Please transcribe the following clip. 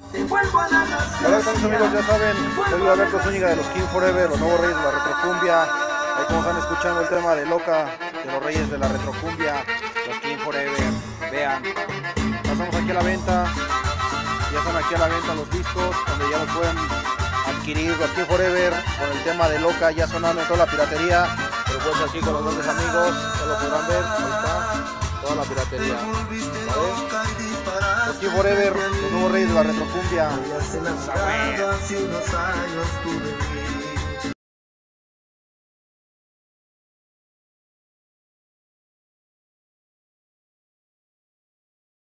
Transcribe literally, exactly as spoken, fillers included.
Hola, ¿qué tal, amigos? Ya saben, soy Alberto Zúñiga de los King Forever, los nuevos reyes de la retrocumbia. Ahí como están escuchando el tema de Loca, de los reyes de la retrocumbia, los King Forever. Vean, pasamos aquí a la venta, ya están aquí a la venta los discos, donde ya los pueden adquirir, los King Forever, con el tema de Loca ya sonando en toda la piratería. Pero pues aquí con los grandes amigos, ya lo podrán ver, ahí está, toda la piratería. ¿Vale? Los King Forever, los nuevos reyes de la retrocumbia. Hace unos años tuve